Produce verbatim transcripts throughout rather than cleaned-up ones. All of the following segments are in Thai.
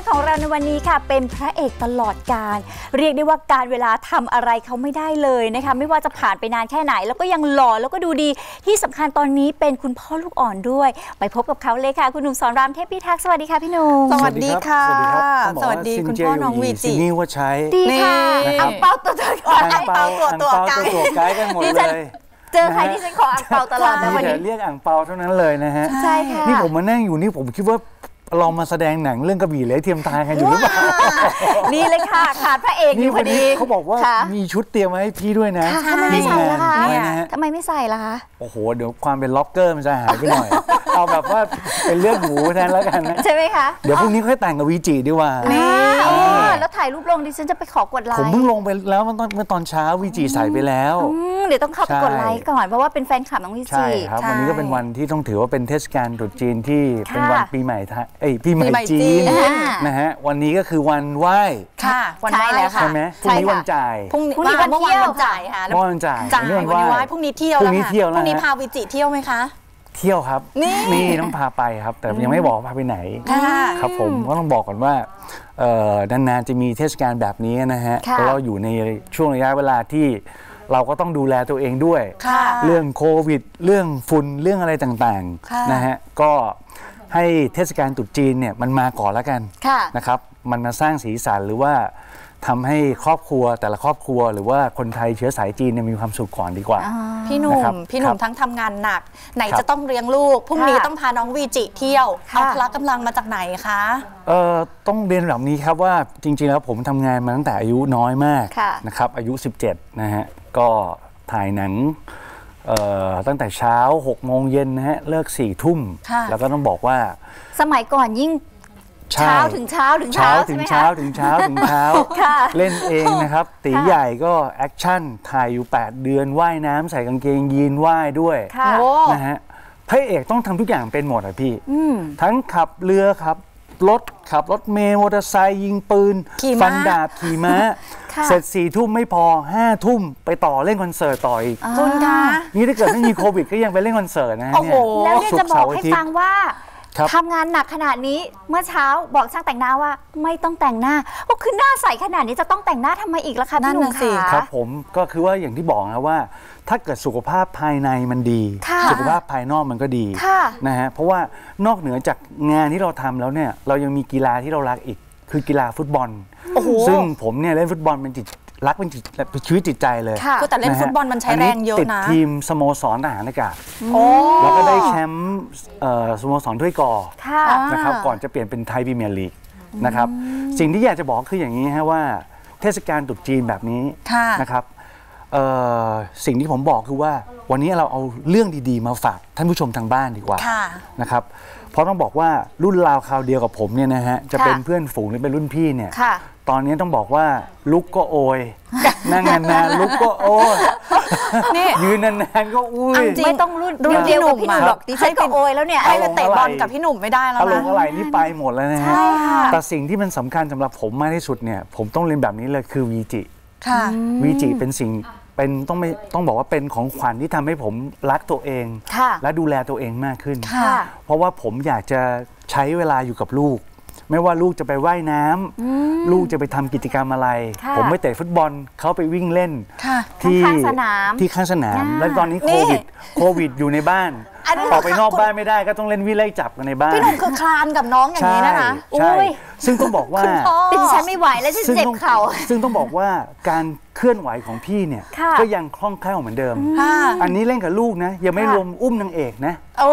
ของเราในวันนี้ค่ะเป็นพระเอกตลอดกาลเรียกได้ว่าการเวลาทำอะไรเขาไม่ได้เลยนะคะไม่ว่าจะผ่านไปนานแค่ไหนแล้วก็ยังหล่อแล้วก็ดูดีที่สำคัญตอนนี้เป็นคุณพ่อลูกอ่อนด้วยไปพบกับเขาเลยค่ะคุณหนุ่มสอนรามเทพพิทักษ์สวัสดีค่ะพี่หนุ่มสวัสดีค่ะสวัสดีคุณพ่อน้องวีจินี่ว่าใช้ดีค่ะอังเปาตัวตัวไก่อังเปาตัวตัวไก่ตัวไก่กันหมดเลยเจอใครที่ฉันขออังเปาตลอดนะวันนี้เรียกอังเปาเท่านั้นเลยนะฮะใช่ค่ะนี่ผมมานั่งอยู่นี่ผมคิดว่าเรามาแสดงหนังเรื่องกระบี่เหล็กเทียมทานกันอยู่หรือเปล่านี่เลยค่ะขาดพระเอกอยู่พอดีเขาบอกว่ามีชุดเตรียมมาให้พี่ด้วยนะทำไมไม่ใส่ล่ะคะทำไมไม่ใส่ล่ะคะโอ้โหเดี๋ยวความเป็นล็อกเกอร์มันจะหายไปหน่อยเอาแบบว่าเป็นเรื่องหมูแทนแล้วกันนะใช่ไหมคะเดี๋ยวพรุ่งนี้ค่อยแต่งกับวีจิดีกว่าแล้วถ่ายรูปลงดิฉันจะไปขอกดไลค์ผมเพิ่งลงไปแล้วเมื่อตอนเช้าวีจิใส่ไปแล้วเดี๋ยวต้องเข้าไปกดไลค์ก่อนเพราะว่าเป็นแฟนคลับน้องวีจิใช่ครับวันนี้ก็เป็นวันที่ต้องถือว่าเป็นเทศกาลตรุษจีนที่เป็นวันปีใหม่ไทยเอ้ยปีใหม่จีนนะฮะวันนี้ก็คือวันไหว้ค่ะวันไหว้แล้วค่ะใช่ไหมพรุ่งนี้วันจ่ายพรุ่งนี้วันเที่ยววันจ่ายค่ะวันจ่ายจ่ายวันไหว้พรุ่งนี้เที่ยวแล้วค่ะพรุ่งนี้พาวีจิเที่ยวไหมคะเที่ยวครับนี่ต้องพาไปครับแต่ยังไม่บอกพาไปไหนครับผมก็ต้องบอกก่อนว่านานๆจะมีเทศกาลแบบนี้นะฮะเราอยู่ในช่วงระยะเวลาที่เราก็ต้องดูแลตัวเองด้วยเรื่องโควิดเรื่องฝุ่นเรื่องอะไรต่างๆนะฮะก็ให้เทศกาลตรุษจีนเนี่ยมันมาก่อนแล้วกันนะครับมันมาสร้างสีสันหรือว่าทำให้ครอบครัวแต่ละครอบครัวหรือว่าคนไทยเชื้อสายจีนเนี่ยมีความสุขก่อนดีกว่าพี่หนุ่มพี่หนุ่มทั้งทำงานหนักไหนจะต้องเลี้ยงลูกพรุ่งนี้ต้องพาน้องวีจิเที่ยวเอาพละกำลังมาจากไหนคะเอ่อต้องเรียนแบบนี้ครับว่าจริงๆแล้วผมทำงานมาตั้งแต่อายุน้อยมากนะครับอายุสิบเจ็ดนะฮะก็ถ่ายหนังตั้งแต่เช้าหกโมงเย็นนะฮะเลิกสี่ทุ่มแล้วก็ต้องบอกว่าสมัยก่อนยิ่งเช้าถึงเช้าถึงเช้าถึงเช้าถึงเช้าถึงเช้าเล่นเองนะครับตีใหญ่ก็แอคชั่นถ่ายอยู่แปดเดือนว่ายน้ำใส่กางเกงยีนว่ายด้วยนะฮะพระเอกต้องทำทุกอย่างเป็นหมดอะพี่ทั้งขับเรือขับรถขับรถเมล์มอเตอร์ไซค์ยิงปืนฟันดาบขี่ม้าเสร็จสี่ทุ่มไม่พอห้าทุ่มไปต่อเล่นคอนเสิร์ตต่ออีกคุณคะนี่ถ้าเกิดไม่มีโควิดก็ยังไปเล่นคอนเสิร์ตนะเนี่ยแล้วเนี่ยจะบอกให้ฟังว่าทำงานหนักขนาดนี้เมื่อเช้าบอกช่างแต่งหน้าว่าไม่ต้องแต่งหน้าก็คือหน้าใสขนาดนี้จะต้องแต่งหน้าทำไมอีกล่ะคะพี่หนุ่มคะครับผมก็คือว่าอย่างที่บอกนะว่าถ้าเกิดสุขภาพภายในมันดีสุขภาพภายนอกมันก็ดีนะฮะเพราะว่านอกเหนือจากงานที่เราทำแล้วเนี่ยเรายังมีกีฬาที่เรารักอีกคือกีฬาฟุตบอลซึ่งผมเนี่ยเล่นฟุตบอลเป็นจิตรักเป็นจิตชีวิตจิตใจเลยคือแต่เล่นฟุตบอลมันใช้แรงเยอะนะติดทีมสโมสรทหารอากาศแล้วก็ได้แชมป์สโมสรถ้วยกอนะครับก่อนจะเปลี่ยนเป็นไทยพรีเมียร์ลีกนะครับสิ่งที่อยากจะบอกคืออย่างนี้ฮะว่าเทศกาลตรุษจีนแบบนี้นะครับสิ่งที่ผมบอกคือว่าวันนี้เราเอาเรื่องดีๆมาฝากท่านผู้ชมทางบ้านดีกว่านะครับเพราะต้องบอกว่ารุ่นราวคราวเดียวกับผมเนี่ยนะฮะจะเป็นเพื่อนฝูงหรือเป็นรุ่นพี่เนี่ยตอนนี้ต้องบอกว่าลุกก็โอยนั่งนานๆลุกก็โอยยืนนานๆก็อุ้ยไม่ต้องรุ่นเดียวกับพี่หนุ่มหรอกดิฉันก็โอยแล้วเนี่ยให้ไปเตะบอลกับพี่หนุ่มไม่ได้แล้วนะอารมณ์อะไรนี่ไปหมดแล้วนะฮะแต่สิ่งที่มันสำคัญสำหรับผมมากที่สุดเนี่ยผมต้องเรียนแบบนี้เลยคือวีจิวีจิเป็นสิ่งเป็นต้องไม่ต้องบอกว่าเป็นของขวัญที่ทำให้ผมรักตัวเองและดูแลตัวเองมากขึ้นเพราะว่าผมอยากจะใช้เวลาอยู่กับลูกไม่ว่าลูกจะไปว่ายน้ำลูกจะไปทำกิจกรรมอะไรผมไม่เตะฟุตบอลเขาไปวิ่งเล่นที่ข้างสนามที่ข้างสนามแล้วตอนนี้โควิดโควิดอยู่ในบ้านออกไปนอกบ้านไม่ได้ก็ต้องเล่นวิ่งไล่จับกันในบ้านพี่หนุ่มคือคลานกับน้องอย่างนี้นะคะใช่ซึ่งต้องบอกว่าดิฉันไม่ไหวแล้วฉันเจ็บเข่าซึ่งต้องบอกว่าการเคลื่อนไหวของพี่เนี่ยก็ยังคล่องแคล่วเหมือนเดิมอันนี้เล่นกับลูกนะยังไม่รวมอุ้มนางเอกนะ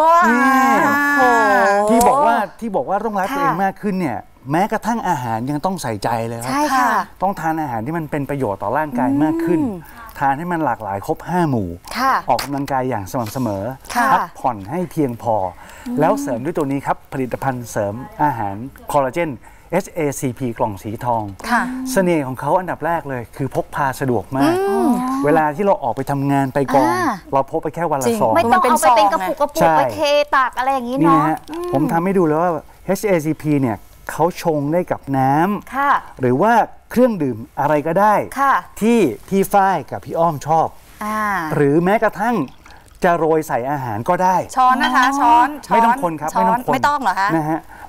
ที่บอกว่าที่บอกว่าต้องรักตัวเองมากขึ้นเนี่ยแม้กระทั่งอาหารยังต้องใส่ใจเลยครับต้องทานอาหารที่มันเป็นประโยชน์ต่อร่างกายมากขึ้นทานให้มันหลากหลายครบห้าหมู่ออกกำลังกายอย่างสม่ำเสมอพักผ่อนให้เพียงพอแล้วเสริมด้วยตัวนี้ครับผลิตภัณฑ์เสริมอาหารคอลลาเจน เอส เอ ซี พี กล่องสีทองเสน่ห์ของเขาอันดับแรกเลยคือพกพาสะดวกมากเวลาที่เราออกไปทำงานไปกองเราพกไปแค่วันละซองไม่ต้องเอาไปเป็นกระปุกกระปุกไปเทตากอะไรอย่างนี้เนาะผมทำให้ดูเลยว่า เอส เอ ซี พี เนี่ยเขาชงได้กับน้ำหรือว่าเครื่องดื่มอะไรก็ได้ที่พี่ฝ้ายกับพี่อ้อมชอบหรือแม้กระทั่งจะโรยใส่อาหารก็ได้ช้อนนะคะช้อนไม่ต้องคนครับไม่ต้องคนไม่ต้องเหรอคะนะฮะ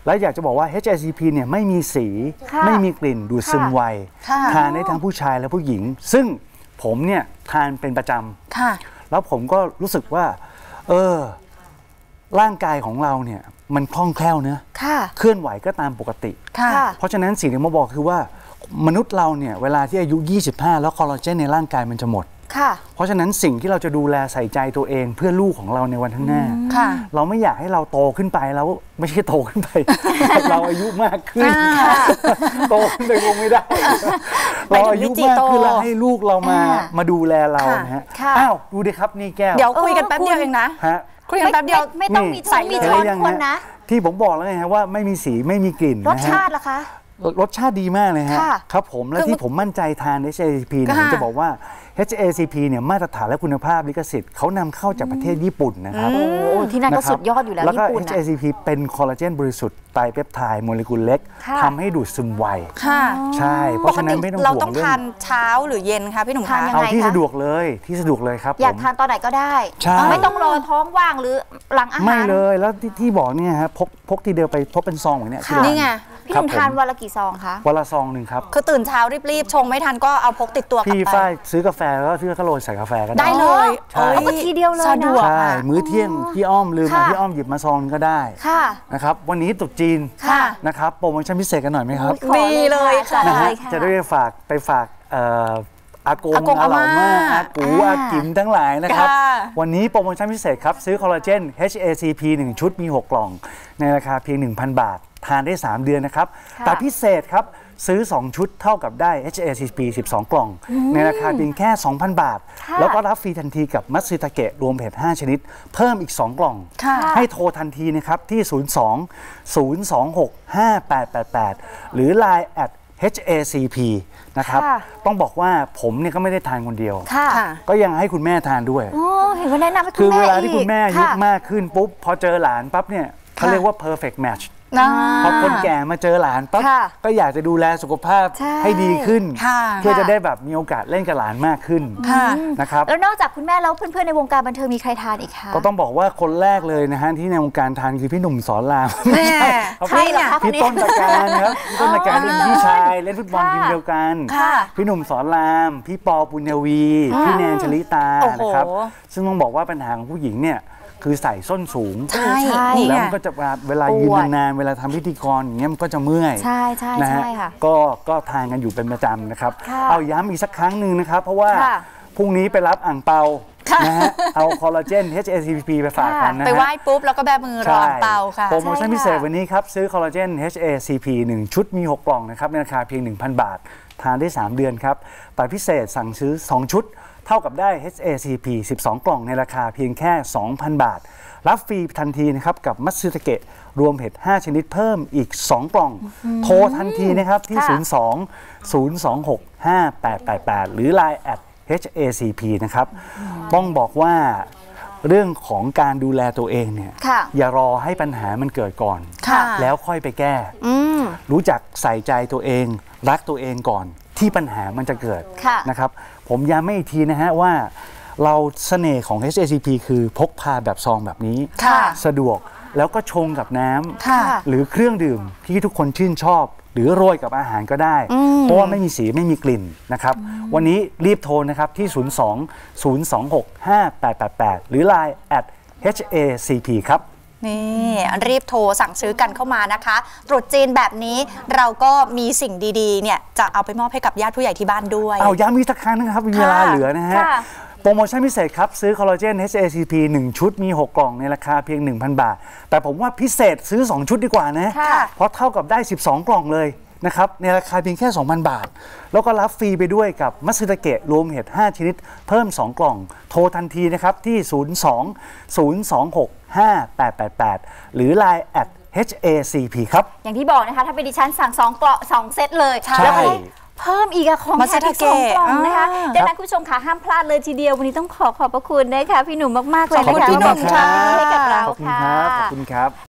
แล้วอยากจะบอกว่า เอช เอ ซี พี เนี่ยไม่มีสีไม่มีกลิ่นดูดซึมไวทานได้ทั้งผู้ชายและผู้หญิงซึ่งผมเนี่ยทานเป็นประจำแล้วผมก็รู้สึกว่าเออร่างกายของเราเนี่ยมันคล่องแคล่วเนื้อเคลื่อนไหวก็ตามปกติเพราะฉะนั้นสิ่งที่มาบอกคือว่ามนุษย์เราเนี่ยเวลาที่อายุยี่สิบห้าแล้วคอลลาเจนในร่างกายมันจะหมดเพราะฉะนั้นสิ่งที่เราจะดูแลใส่ใจตัวเองเพื่อลูกของเราในวันข้างหน้าเราไม่อยากให้เราโตขึ้นไปแล้วไม่ใช่โตขึ้นไป เราอายุมากขึ้นโตขึ้นไปคงไม่ได้เราอายุมากขึ้นแล้วให้ลูกเรามามาดูแลเรานะฮะอ้าวดูดิครับนี่แก้วเดี๋ยวคุยกันแป๊บเดียวเองนะคุยกันแป๊บเดียวไม่ต้องมีใส่มีช้อนคนนะที่ผมบอกแล้วไงฮะว่าไม่มีสีไม่มีกลิ่นรสชาติล่ะคะรสชาติดีมากเลยฮะครับผมและที่ผมมั่นใจทาน เอช เอ ซี พี เนี่ยผมจะบอกว่า เอช เอ ซี พี เนี่ยมาตรฐานและคุณภาพลิขสิทธิ์เขานำเข้าจากประเทศญี่ปุ่นนะครับโอ้ที่นั่นก็สุดยอดอยู่แล้วแล้วก็ญี่ปุ่นเอช เอ ซี พี เป็นคอลลาเจนบริสุทธิ์ไตรเปปไทด์โมเลกุลเล็กทำให้ดูดซึมไวใช่เพราะฉะนั้นไม่ต้องห่วงเรื่องเราต้องทานเช้าหรือเย็นคะพี่หนุ่มคะเอาที่สะดวกเลยที่สะดวกเลยครับอยากทานตอนไหนก็ได้ไม่ต้องรอท้องว่างหรือหลังอาหารไม่เลยแล้วที่บอกเนี่ยฮะพกพกทีเดียวไปพกเป็นซองอย่างเนี้ยนี่ไงพี่หนุ่มทานวันละกี่ซองคะวันละซองหนึ่งครับคือตื่นเช้ารีบๆชงไม่ทันก็เอาพกติดตัวกลับไปพี่ฝ้ายซื้อกาแฟแล้วก็ซื้อกระโหลกใส่กาแฟก็ได้เลยเอาก็ทีเดียวเลยนะใช่มื้อเที่ยงพี่อ้อมลืมมาพี่อ้อมหยิบมาซองก็ได้นะครับวันนี้ตุ๊จีนนะครับโปรโมชั่นพิเศษกันหน่อยไหมครับดีเลยค่ะจะได้ฝากไปฝากอากงอาเหล่าม่าอากูอากิมทั้งหลายนะครับวันนี้โปรโมชั่นพิเศษครับซื้อคอลลาเจน เอช เอ ซี พี หนึ่งชุดมีหกกล่องในราคาเพียง หนึ่งพัน บาททานได้สามเดือนนะครับแต่พิเศษครับซื้อสองชุดเท่ากับได้ เอช เอ ซี พี สิบสอง กล่องในราคาเพียงแค่ สองพัน บาทแล้วก็รับฟรีทันทีกับมัตสึตะเกะรวมเผ็ดห้าชนิดเพิ่มอีกสองกล่องให้โทรทันทีนะครับที่ศูนย์ สอง ศูนย์ สอง หก ห้า แปด แปด แปดหรือ ไลน์ แอท เอช เอ ซี พี นะครับต้องบอกว่าผมเนี่ยก็ไม่ได้ทานคนเดียวก็ยังให้คุณแม่ทานด้วยเห็นว่าแนะนำให้คุณแม่คือเวลาที่คุณแม่อายุมากขึ้นปุ๊บพอเจอหลานปั๊บเนี่ยเขาเรียกว่า perfect matchพอคนแก่มาเจอหลานปั๊บก็อยากจะดูแลสุขภาพให้ดีขึ้นเพื่อจะได้แบบมีโอกาสเล่นกับหลานมากขึ้นนะครับแล้วนอกจากคุณแม่แล้วเพื่อนๆในวงการบันเทิงมีใครทานอีกคะก็ต้องบอกว่าคนแรกเลยนะฮะที่ในวงการทานคือพี่หนุ่มสอนรามใช่เหรอคะพี่ต้นตะการครับพี่ต้นตะการเป็นพี่ชายเล่นฟุตบอลทีมเดียวกันพี่หนุ่มสอนรามพี่ปอปุญญวีพี่แนนชลิตานะครับซึ่งต้องบอกว่าปัญหาของผู้หญิงเนี่ยคือใส่ส้นสูงใช่แล้วมันก็จะเวลายืนนานๆเวลาทำพิธีกรอย่างเงี้ยมันก็จะเมื่อยใช่ใช่นะฮะก็ก็ทานกันอยู่เป็นประจำนะครับเอาย้ำอีกสักครั้งหนึ่งนะครับเพราะว่าพรุ่งนี้ไปรับอ่างเปานะฮะเอาคอลลาเจน เอช เอ ซี พี ไปฝากกันนะฮะไปไหว้ปุ๊บแล้วก็แบมือรออ่างเปาค่ะโปรโมชั่นพิเศษวันนี้ครับซื้อคอลลาเจน เอช เอ ซี พี หนึ่งชุดมีหกกล่องนะครับในราคาเพียง หนึ่งพัน บาททานได้สามเดือนครับแต่พิเศษสั่งซื้อสองชุดเท่ากับได้ เอช เอ ซี พี สิบสอง กล่องในราคาเพียงแค่ สองพัน บาทรับฟรีทันทีนะครับกับมัตสึตะเกะรวมเห็ดห้าชนิดเพิ่มอีกสองกล่องโทรทันทีนะครับที่ศูนย์ สอง ศูนย์ สอง หก ห้า แปด แปด แปดหรือ ไลน์ แอท เอช เอ ซี พี นะครับต้องบอกว่าเรื่องของการดูแลตัวเองเนี่ยอย่ารอให้ปัญหามันเกิดก่อนแล้วค่อยไปแก้รู้จักใส่ใจตัวเองรักตัวเองก่อนที่ปัญหามันจะเกิดนะครับผมย้ำไม่อีกทีนะฮะว่าเราเสน่ห์ของ เอช เอ ซี พี คือพกพาแบบซองแบบนี้สะดวกแล้วก็ชงกับน้ำหรือเครื่องดื่มที่ทุกคนชื่นชอบหรือโรยกับอาหารก็ได้เพราะว่าไม่มีสีไม่มีกลิ่นนะครับวันนี้รีบโทรนะครับที่ ศูนย์ สอง ศูนย์ สอง หก ห้า แปด แปด แปดหรือ ไลน์ แอท เอช เอ ซี พี ครับนี่รีบโทรสั่งซื้อกันเข้ามานะคะตรุษจีนแบบนี้เราก็มีสิ่งดีๆเนี่ยจะเอาไปมอบให้กับญาติผู้ใหญ่ที่บ้านด้วยเอาย้ำอีกสักครั้งนะครับมีเวลาเหลือนะฮะโปรโมชั่นพิเศษครับซื้อคอลลาเจน เอช เอ ซี พี หนึ่งชุดมีหกกล่องในราคาเพียง หนึ่งพัน บาทแต่ผมว่าพิเศษซื้อสองชุดดีกว่านะเพราะเท่ากับได้สิบสองกล่องเลยนะครับในราคาเพียงแค่ สองพัน บาทแล้วก็รับฟรีไปด้วยกับมัตสึตะเกะรวมเห็ดห้าชนิดเพิ่มสองกล่องโทรทันทีนะครับที่ ศูนย์ สอง ศูนย์ สอง หก ห้า แปด แปด แปดหรือ ไลน์ แอท เอช เอ ซี พี ครับอย่างที่บอกนะคะถ้าเป็นดิฉันสั่งสองกล่องสองเซตเลยแล้วก็เพิ่มอีกของแถมอีกสองกล่องนะคะดังนั้นคุณผู้ชมค่ะห้ามพลาดเลยทีเดียววันนี้ต้องขอขอบพระคุณนะคะพี่หนุ่มมากๆเลยนะคะขอบคุณที่ให้กับเราค่ะขอบคุณครับ